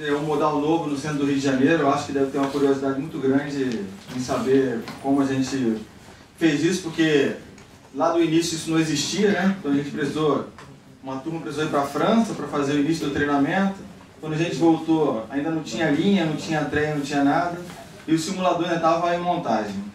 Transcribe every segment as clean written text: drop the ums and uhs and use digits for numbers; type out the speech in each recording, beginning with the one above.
um modal novo no centro do Rio de Janeiro. Eu acho que deve ter uma curiosidade muito grande em saber como a gente fez isso, porque lá do início isso não existia, né? Então a gente precisou, uma turma precisou ir para a França para fazer o início do treinamento. Quando a gente voltou, ainda não tinha linha, não tinha treino, não tinha nada, e o simulador ainda estava em montagem.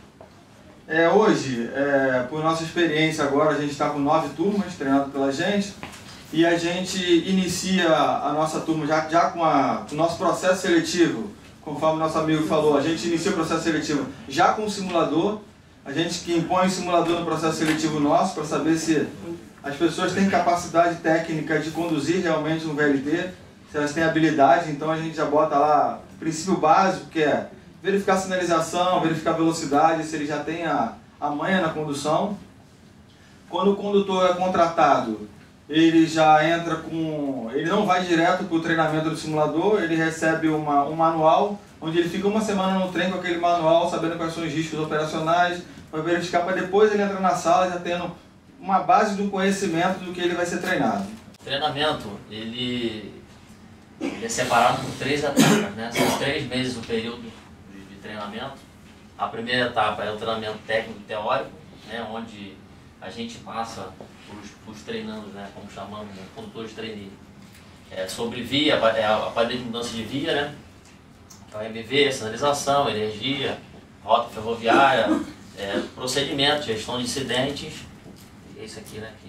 Hoje, por nossa experiência agora, a gente está com 9 turmas treinadas pela gente, e a gente inicia a nossa turma já com o nosso processo seletivo, conforme o nosso amigo falou. A gente inicia o processo seletivo já com o simulador, a gente que impõe o simulador no processo seletivo nosso para saber se as pessoas têm capacidade técnica de conduzir realmente um VLT, se elas têm habilidade. Então a gente já bota lá o princípio básico, que é verificar a sinalização, verificar a velocidade, se ele já tem a manha na condução. Quando o condutor é contratado, ele já entra com... ele não vai direto para o treinamento do simulador, ele recebe um manual, onde ele fica uma semana no trem com aquele manual, sabendo quais são os riscos operacionais, para verificar, para depois ele entrar na sala já tendo uma base do conhecimento do que ele vai ser treinado. O treinamento, ele é separado por 3 etapas, né? São 3 meses o período de treinamento. A primeira etapa é o treinamento técnico teórico, né? Onde a gente passa os treinandos, né? Como chamamos, né? Condutores trainee, sobre via, aparelho de mudança de via, né? Então, MV, sinalização, energia, rota ferroviária, procedimento, gestão de incidentes, esse aqui, né?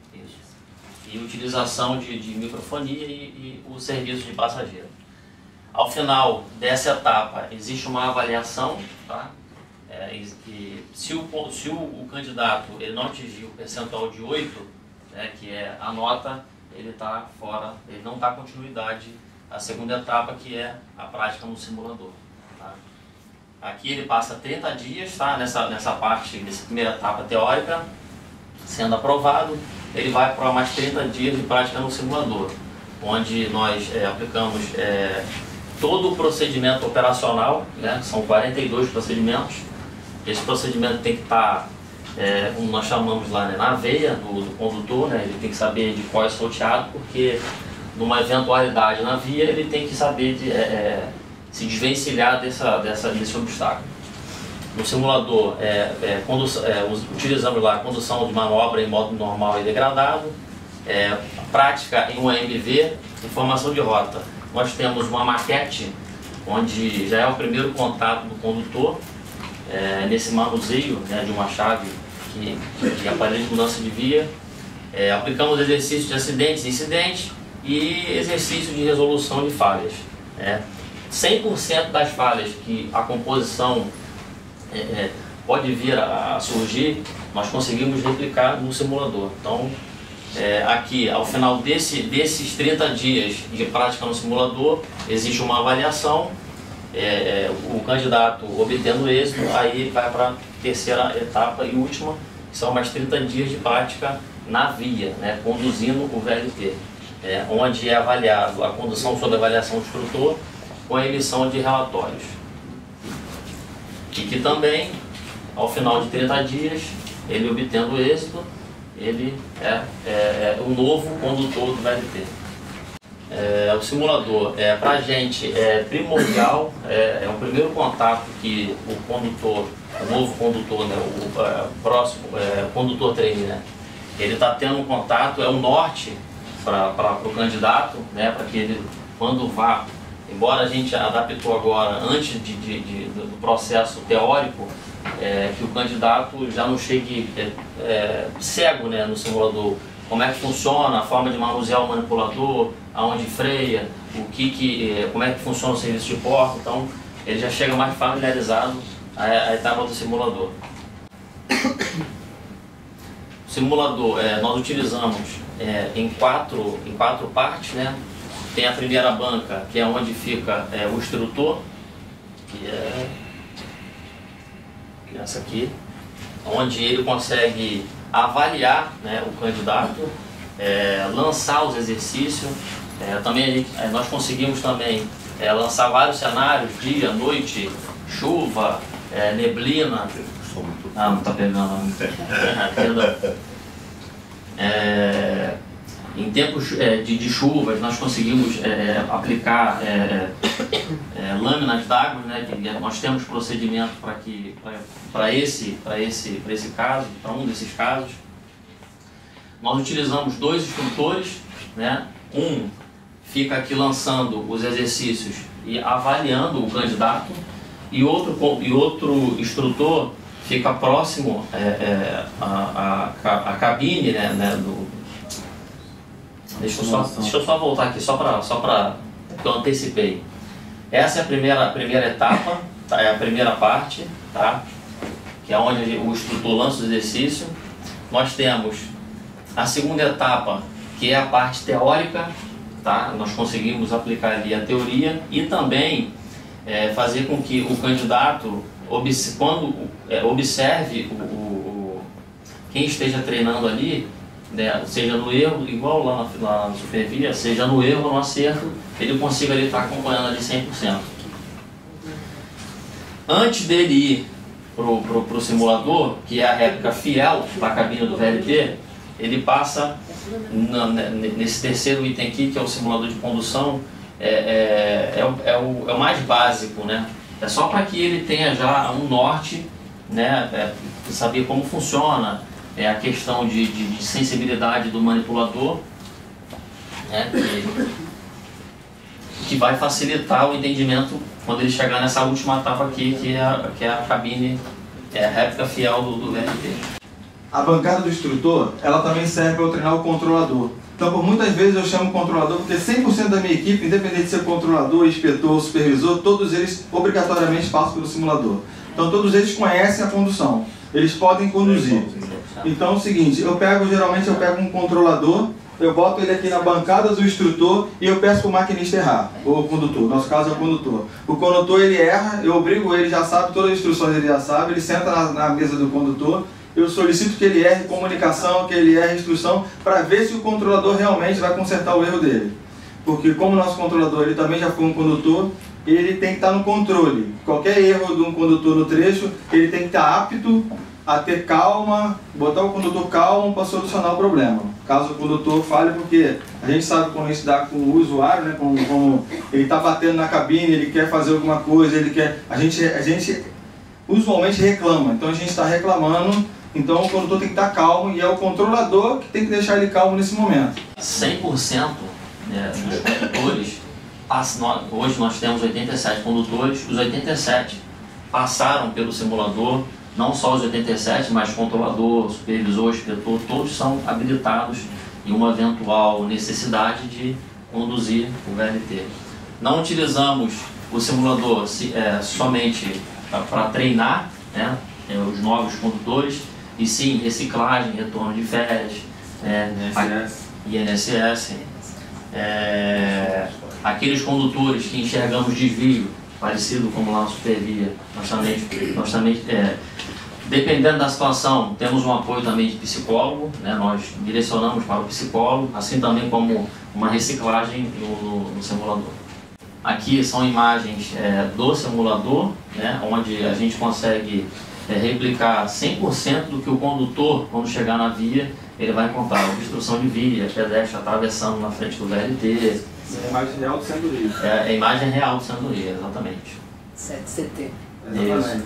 E utilização de microfonia e o serviço de passageiro. Ao final dessa etapa, existe uma avaliação, tá? Se o candidato ele não atingir o percentual de 8, né, que é a nota, ele está fora, ele não dá continuidade à segunda etapa, que é a prática no simulador. Tá? Aqui ele passa 30 dias, tá? nessa parte, nessa primeira etapa teórica, sendo aprovado, ele vai para mais 30 dias de prática no simulador, onde nós aplicamos todo o procedimento operacional, né? São 42 procedimentos. Esse procedimento tem que estar, como nós chamamos lá, né, na veia do condutor, né? Ele tem que saber de qual é salteado, porque numa eventualidade na via ele tem que saber se desvencilhar desse obstáculo. No simulador, utilizamos lá a condução de manobra em modo normal e degradado, prática em UMV, informação de rota. Nós temos uma maquete, onde já é o primeiro contato do condutor, nesse manuseio, né, de uma chave que aparelho de mudança de via. Aplicamos exercícios de acidentes e incidentes e exercícios de resolução de falhas. 100% das falhas que a composição pode vir a surgir, nós conseguimos replicar no simulador. Então, aqui, ao final desses 30 dias de prática no simulador, existe uma avaliação, o candidato obtendo êxito, aí vai para a terceira etapa e última, que são mais 30 dias de prática na via, né, conduzindo o VLT, onde é avaliado a condução sob avaliação do instrutor com a emissão de relatórios. E que também, ao final de 30 dias, ele obtendo êxito, ele é o novo condutor do VLT. O simulador, para a gente, é primordial, é o primeiro contato que o condutor, o novo condutor, né, o próximo condutor trainee, né, ele está tendo um contato, é o norte para o candidato, né, para que ele, quando vá, embora a gente adaptou agora, antes do processo teórico, que o candidato já não chegue cego, né, no simulador, como é que funciona a forma de manusear o manipulador, aonde freia, como é que funciona o serviço de porta. Então ele já chega mais familiarizado à etapa do simulador. O simulador nós utilizamos em quatro partes, né? Tem a primeira banca, que é onde fica o instrutor, que é essa aqui, onde ele consegue avaliar, né, o candidato, lançar os exercícios. Também nós conseguimos também lançar vários cenários, dia, noite, chuva, neblina. Não está pegando. tempos de chuvas, nós conseguimos aplicar lâminas d'água, né, que nós temos procedimento para esse caso, para um desses casos. Nós utilizamos 2 instrutores, né, um fica aqui lançando os exercícios e avaliando o candidato, e outro instrutor fica próximo à cabine, né, deixa eu só voltar aqui, só para que eu antecipei. Essa é a primeira etapa, tá? É a primeira parte, tá? Que é onde o instrutor lança o exercício. Nós temos a segunda etapa, que é a parte teórica, tá? Nós conseguimos aplicar ali a teoria e também fazer com que o candidato, quando observe quem esteja treinando ali, né, seja no erro, igual lá na supervia, seja no erro ou no acerto, ele consiga ali estar acompanhando ali 100%. Antes dele ir pro simulador, que é a réplica fiel da cabine do VLT, ele passa nesse terceiro item aqui, que é o simulador de condução, o mais básico, né? É só para que ele tenha já um norte, né, saber como funciona, a questão de sensibilidade do manipulador, né, que vai facilitar o entendimento quando ele chegar nessa última etapa aqui, que é a cabine, a réplica fiel do VLT. A bancada do instrutor, ela também serve para eu treinar o controlador. Então, por muitas vezes eu chamo controlador, porque 100% da minha equipe, independente de ser controlador, inspetor, supervisor, todos eles obrigatoriamente passam pelo simulador. Então, todos eles conhecem a condução. Eles podem conduzir. Então, é o seguinte, geralmente eu pego um controlador, eu boto ele aqui na bancada do instrutor e eu peço para o maquinista errar, ou o condutor, no nosso caso é o condutor. O condutor, ele erra, eu obrigo ele, já sabe, todas as instruções ele já sabe, ele senta na mesa do condutor, eu solicito que ele erre comunicação, que ele erre instrução, para ver se o controlador realmente vai consertar o erro dele. Porque como o nosso controlador ele também já foi um condutor, ele tem que estar no controle. Qualquer erro de um condutor no trecho, ele tem que estar apto a ter calma, botar o condutor calmo para solucionar o problema. Caso o condutor falhe, porque a gente sabe quando a gente dá com o usuário, né, como ele está batendo na cabine, ele quer fazer alguma coisa, a gente usualmente reclama, então a gente está reclamando, então o condutor tem que estar calmo e é o controlador que tem que deixar ele calmo nesse momento. 100%, né, dos condutores, hoje nós temos 87 condutores, os 87 passaram pelo simulador. Não só os 87, mas controlador, supervisor, inspetor, todos são habilitados em uma eventual necessidade de conduzir o VLT. Não utilizamos o simulador somente para treinar, né, os novos condutores, e sim reciclagem, retorno de férias, INSS, aqueles condutores que enxergamos desvio, parecido como lá na supervia, nós também dependendo da situação, temos um apoio também de psicólogo, né? Nós direcionamos para o psicólogo, assim também como uma reciclagem no simulador. Aqui são imagens do simulador, né? Onde a gente consegue replicar 100% do que o condutor, quando chegar na via, ele vai encontrar obstrução de via, pedestre atravessando na frente do VLT. É a imagem real do Centro Rio. É a imagem real do Centro Rio, exatamente. 7 de setembro. Isso.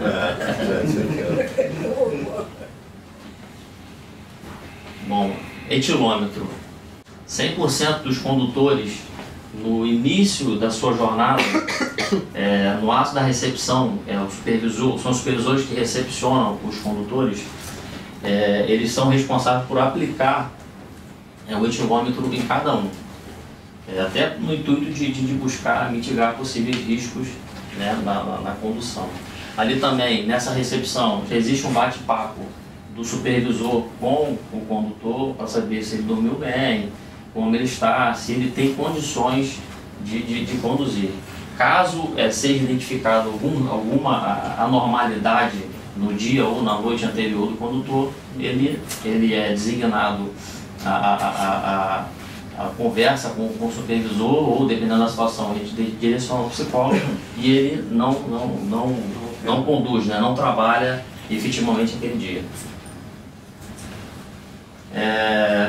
Bom, etilômetro. 100% dos condutores, no início da sua jornada, no ato da recepção, são os supervisores que recepcionam os condutores, eles são responsáveis por aplicar o etilômetro em cada um. Até no intuito de buscar mitigar possíveis riscos, né, na condução. Ali também, nessa recepção, já existe um bate-papo do supervisor com o condutor para saber se ele dormiu bem, como ele está, se ele tem condições de conduzir. Caso seja identificado alguma anormalidade no dia ou na noite anterior do condutor, ele é designado a conversa com o supervisor, ou dependendo da situação, a gente direciona o psicólogo e ele não conduz, né, não trabalha efetivamente aquele dia.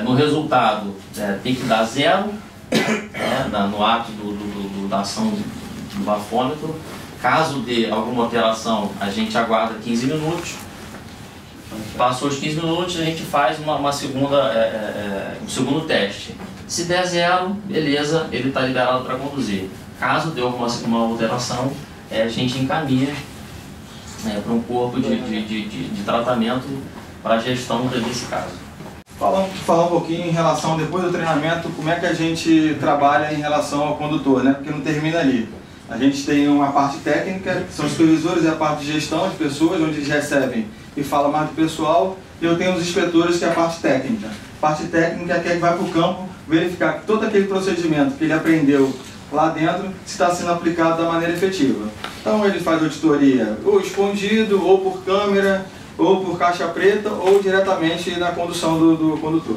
no resultado tem que dar 0, no ato da ação do bafômetro. Caso dê alguma alteração, a gente aguarda 15 minutos. Passou os 15 minutos, a gente faz um segundo teste. Se der 0, beleza, ele está liberado para conduzir. Caso dê alguma alteração, a gente encaminha para um corpo de tratamento para a gestão desse caso. Falar um pouquinho em relação, depois do treinamento, como é que a gente trabalha em relação ao condutor, né? Porque não termina ali. A gente tem uma parte técnica, que são os supervisores, e a parte de gestão de pessoas, onde eles recebem e falam mais do pessoal. E eu tenho os inspetores, que é a parte técnica. A parte técnica é que vai para o campo verificar que todo aquele procedimento que ele aprendeu lá dentro está sendo aplicado da maneira efetiva. Então ele faz auditoria ou escondido, ou por câmera, ou por caixa preta, ou diretamente na condução do condutor.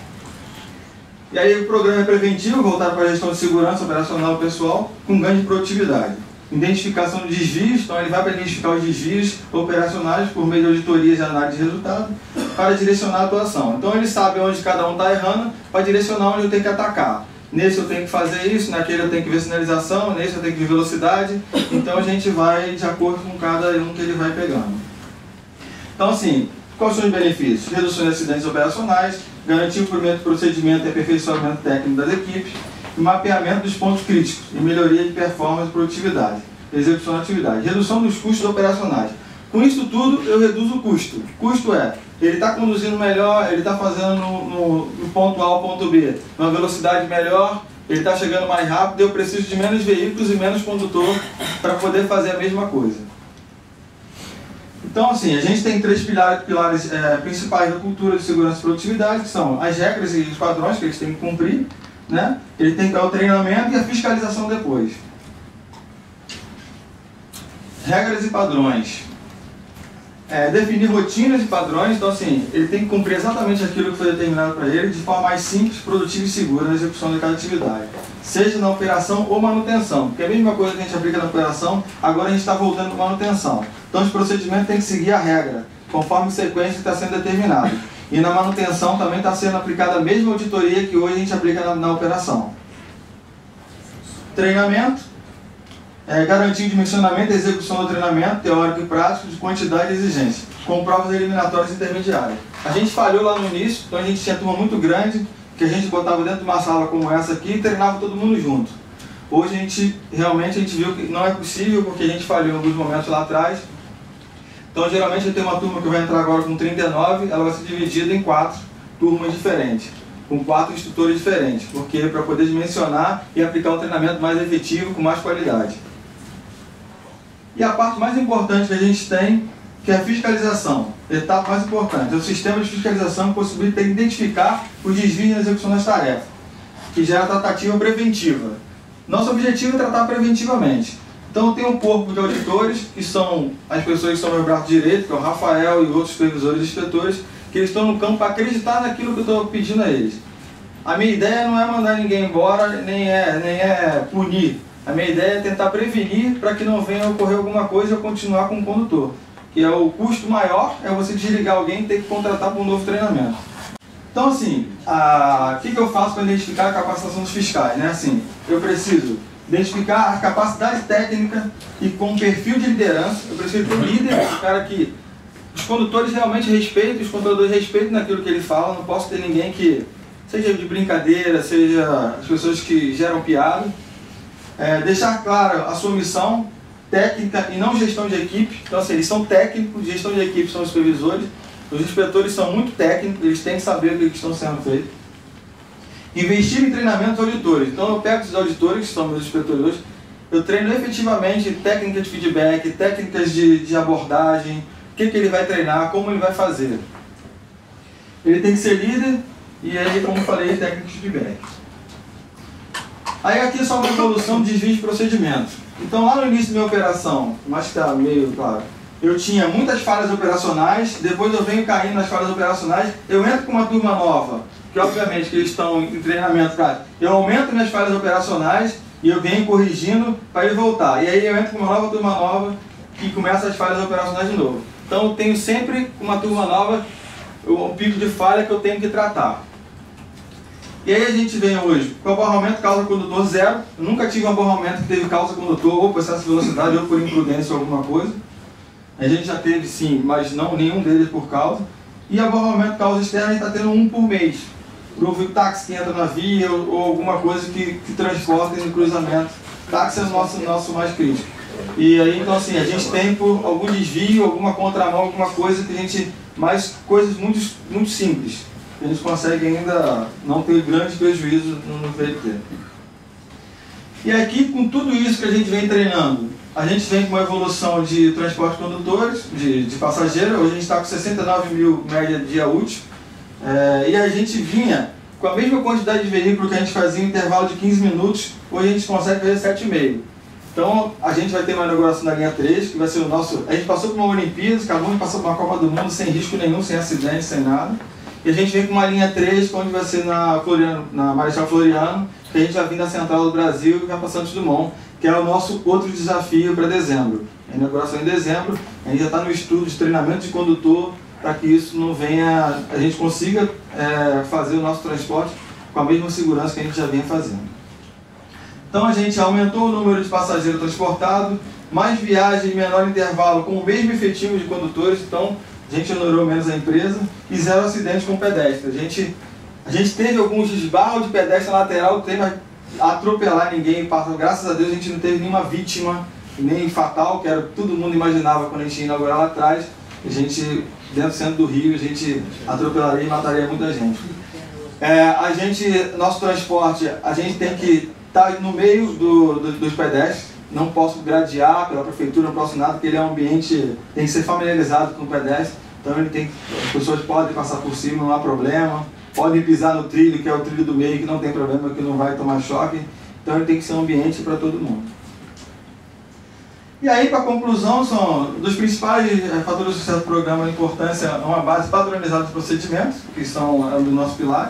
E aí o programa é preventivo, voltado para a gestão de segurança operacional pessoal, com ganho de produtividade. Identificação de desvios, então ele vai para identificar os desvios operacionais por meio de auditorias e análise de resultado, para direcionar a atuação. Então ele sabe onde cada um está errando, para direcionar onde eu tenho que atacar. Nesse eu tenho que fazer isso, naquele eu tenho que ver sinalização, nesse eu tenho que ver velocidade. Então a gente vai de acordo com cada um que ele vai pegando. Então assim, quais são os benefícios? Redução de acidentes operacionais, garantir o cumprimento do procedimento e aperfeiçoamento técnico das equipes, e mapeamento dos pontos críticos e melhoria de performance e produtividade, execução da atividade, redução dos custos operacionais. Com isso tudo, eu reduzo o custo. O custo ele está conduzindo melhor, ele está fazendo no ponto A ao ponto B, numa velocidade melhor, ele está chegando mais rápido, eu preciso de menos veículos e menos condutor para poder fazer a mesma coisa. Então, assim, a gente tem 3 pilares principais da cultura de segurança e produtividade, que são as regras e os padrões que eles têm que cumprir, né? Ele tem que dar o treinamento e a fiscalização depois. Regras e padrões. Definir rotinas e padrões, então assim, ele tem que cumprir exatamente aquilo que foi determinado para ele de forma mais simples, produtiva e segura na execução de cada atividade. Seja na operação ou manutenção, porque é a mesma coisa que a gente aplica na operação, agora a gente está voltando para manutenção. Então os procedimentos têm que seguir a regra, conforme a sequência que está sendo determinada. E na manutenção também está sendo aplicada a mesma auditoria que hoje a gente aplica na operação. Treinamento. Garantir o dimensionamento e execução do treinamento teórico e prático de quantidade e exigência, com provas eliminatórias intermediárias. A gente falhou lá no início, então a gente tinha turma muito grande, que a gente botava dentro de uma sala como essa aqui e treinava todo mundo junto. Hoje realmente a gente viu que não é possível, porque a gente falhou em alguns momentos lá atrás. Então geralmente eu tenho uma turma que vai entrar agora com 39, ela vai ser dividida em 4 turmas diferentes, com 4 instrutores diferentes, porque para poder dimensionar e aplicar um treinamento mais efetivo, com mais qualidade. E a parte mais importante que a gente tem, que é a fiscalização. A etapa mais importante é o sistema de fiscalização que possibilita identificar os desvios na execução das tarefas, que gera tratativa preventiva. Nosso objetivo é tratar preventivamente. Então tem um corpo de auditores, que são as pessoas que são meu braço direito, que é o Rafael e outros supervisores e inspetores, que eles estão no campo para acreditar naquilo que eu estou pedindo a eles. A minha ideia não é mandar ninguém embora, nem é punir. A minha ideia é tentar prevenir para que não venha a ocorrer alguma coisa e eu continuar com o condutor. Que é o custo maior, é você desligar alguém e ter que contratar para um novo treinamento. Então assim, o que eu faço para identificar a capacitação dos fiscais? Né? Assim, eu preciso identificar a capacidade técnica e com um perfil de liderança. Eu preciso ter um líder, um cara que os condutores realmente respeitem, os controladores respeitem naquilo que ele fala. Não posso ter ninguém que seja de brincadeira, seja as pessoas que geram piada. Deixar clara a sua missão técnica e não gestão de equipe. Então assim, eles são técnicos, gestão de equipe são os supervisores. Os inspetores são muito técnicos, eles têm que saber o que estão sendo feito. Investir em treinamento dos auditores. Então eu pego esses auditores, que são meus inspetores hoje, eu treino efetivamente técnicas de feedback, técnicas de abordagem, o que ele vai treinar, como ele vai fazer. Ele tem que ser líder e aí, como eu falei, técnicas de feedback. Aí aqui é só uma evolução de desvio de procedimento. Então lá no início da minha operação, mas que está meio claro, eu tinha muitas falhas operacionais, depois eu venho caindo nas falhas operacionais, eu entro com uma turma nova, que obviamente que eles estão em treinamento prático, eu aumento minhas falhas operacionais e eu venho corrigindo para ele voltar. E aí eu entro com uma nova turma nova que começa as falhas operacionais de novo. Então eu tenho sempre uma turma nova, um pico de falha que eu tenho que tratar. E aí a gente vem hoje com aborramento causa-condutor zero. Eu nunca tive um aborramento que teve causa-condutor ou por excesso de velocidade ou por imprudência ou alguma coisa. A gente já teve sim, mas não nenhum deles por causa. E aborramento causa externa a gente está tendo um por mês. Para o táxi que entra na via ou alguma coisa que transporta no cruzamento. Táxi é o nosso mais crítico. E aí então assim, a gente tem por algum desvio, alguma contramão, alguma coisa que a gente... mais coisas muito simples. A gente consegue ainda não ter grande prejuízo no VLT. E aqui, com tudo isso que a gente vem treinando, a gente vem com uma evolução de transporte de condutores, de passageiros. Hoje a gente está com 69 mil média dia útil. E a gente vinha com a mesma quantidade de veículos que a gente fazia em intervalo de 15 minutos, hoje a gente consegue fazer 7,5. Então a gente vai ter uma inauguração da linha 3, que vai ser o nosso... A gente passou por uma Olimpíada, acabou de passar por uma Copa do Mundo sem risco nenhum, sem acidente, sem nada. E a gente vem com uma linha 3, onde vai ser na Marechal Floriano, que a gente vai vir da Central do Brasil e vai para Santos Dumont, que é o nosso outro desafio para dezembro. A inauguração em dezembro, a gente já está no estudo de treinamento de condutor, para que isso não venha, a gente consiga fazer o nosso transporte com a mesma segurança que a gente já vinha fazendo. Então a gente aumentou o número de passageiros transportados, mais viagem em menor intervalo com o mesmo efetivo de condutores, então a gente honorou menos a empresa, e zero acidentes com pedestre. A gente teve alguns desbarros de pedestre na lateral, mas atropelar ninguém, graças a Deus a gente não teve nenhuma vítima, nem fatal, que era todo mundo imaginava quando a gente ia inaugurar lá atrás. A gente, dentro do centro do Rio, a gente atropelaria e mataria muita gente. Nosso transporte, a gente tem que estar no meio dos pedestres, não posso gradear pela prefeitura, não posso nada, porque ele é um ambiente, tem que ser familiarizado com o pedestre, então as pessoas podem passar por cima, não há problema, podem pisar no trilho, que é o trilho do meio, que não tem problema, que não vai tomar choque, então ele tem que ser um ambiente para todo mundo. E aí, para a conclusão, são dos principais fatores de sucesso do programa, a importância é uma base padronizada de procedimentos, que são dos nossos pilares.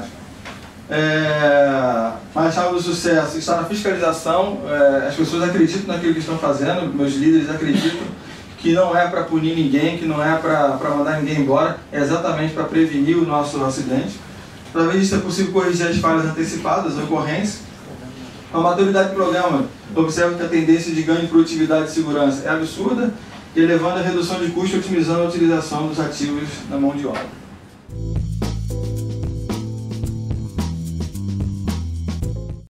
A chave do sucesso está na fiscalização. As pessoas acreditam naquilo que estão fazendo, meus líderes acreditam que não é para punir ninguém, que não é para mandar ninguém embora, é exatamente para prevenir o nosso acidente. Através disso é possível corrigir as falhas antecipadas, as ocorrências. A maturidade do programa, observa que a tendência de ganho de produtividade e segurança é absurda, elevando a redução de custo e otimizando a utilização dos ativos na mão de obra.